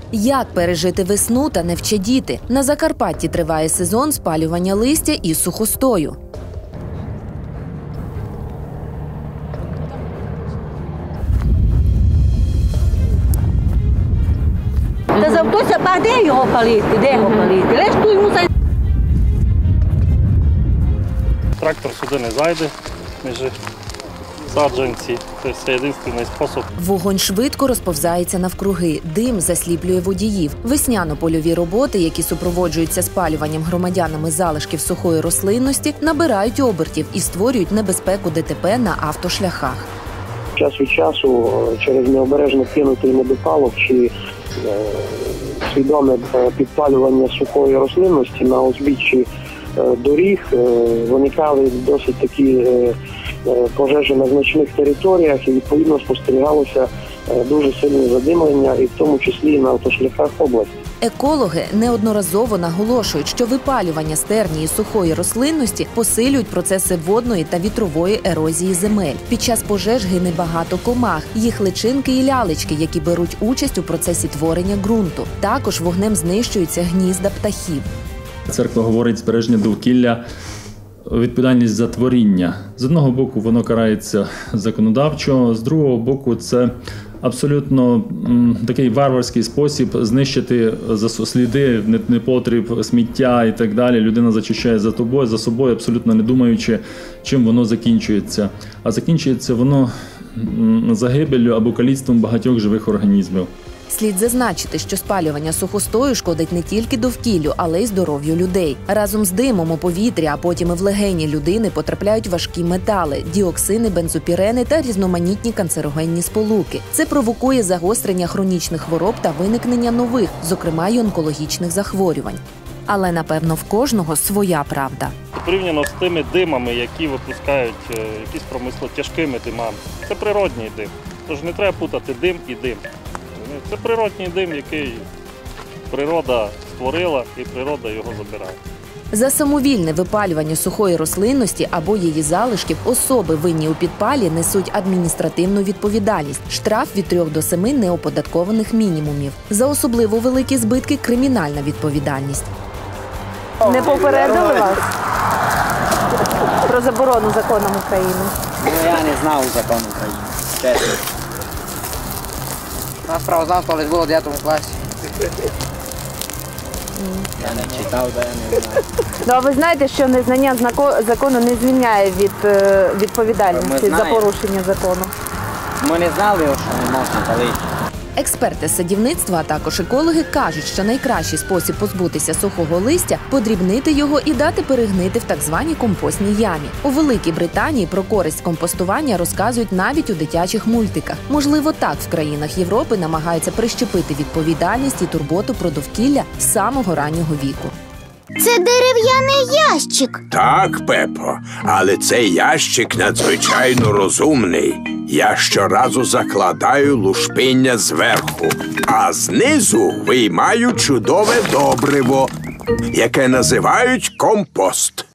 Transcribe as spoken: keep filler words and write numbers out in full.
Як пережити весну та не вчадіти? На Закарпатті триває сезон спалювання листя і сухостою. Та завтося, а де його палити? Де його палити? Решту йому за... Трактор сюди не зайде, між саджанці. Це єдиний спосіб. Вогонь швидко розповзається навкруги. Дим засліплює водіїв. Весняно-польові роботи, які супроводжуються спалюванням громадянами залишків сухої рослинності, набирають обертів і створюють небезпеку ДТП на автошляхах. Час від часу через необережно кинутий недопалок чи е, свідоме підпалювання сухої рослинності на узбіччі е, доріг е, виникали досить такі е, пожежі на значних територіях і відповідно спостерігалося е, дуже сильне задимлення, і в тому числі і на автошляхах області. Екологи неодноразово наголошують, що випалювання стерні і сухої рослинності посилюють процеси водної та вітрової ерозії земель. Під час пожеж гине багато комах, їх личинки і лялечки, які беруть участь у процесі творення ґрунту. Також вогнем знищуються гнізда птахів. Церква говорить збереження довкілля, відповідальність за творіння. З одного боку воно карається законодавчо, з другого боку це абсолютно м, такий варварський спосіб знищити сліди, непотріб, сміття і так далі. Людина зачищає за тобою, за собою, абсолютно не думаючи, чим воно закінчується. А закінчується воно м, загибеллю або каліцтвом багатьох живих організмів. Слід зазначити, що спалювання сухостою шкодить не тільки довкіллю, але й здоров'ю людей. Разом з димом у повітря, а потім і в легені людини потрапляють важкі метали – діоксини, бензопірени та різноманітні канцерогенні сполуки. Це провокує загострення хронічних хвороб та виникнення нових, зокрема й онкологічних захворювань. Але, напевно, в кожного своя правда. Порівняно з тими димами, які випускають якісь промисло тяжкими димами. Це природній дим. Тож не треба путати дим і дим. Це природній дим, який природа створила, і природа його забирає. За самовільне випалювання сухої рослинності або її залишків особи, винні у підпалі, несуть адміністративну відповідальність. Штраф від трьох до семи неоподаткованих мінімумів. За особливо великі збитки – кримінальна відповідальність. Не попередили вас про заборону законом України? Ну, я не знав закону України, чесно. У нас правознавство лише було в дев'ятому класі. Я не читав, да я не знаю. Ну, а ви знаєте, що незнання закону не звільняє від е, відповідальності за порушення закону? Ми не знали, що не можна палити. Експерти з садівництва, а також екологи кажуть, що найкращий спосіб позбутися сухого листя – подрібнити його і дати перегнити в так званій компостній ямі. У Великій Британії про користь компостування розказують навіть у дитячих мультиках. Можливо, так в країнах Європи намагаються прищепити відповідальність і турботу про довкілля з самого раннього віку. Це дерев'яний ящик. Так, Пепо, але цей ящик надзвичайно розумний. Я щоразу закладаю лушпиння зверху, а знизу виймаю чудове добриво, яке називають компост.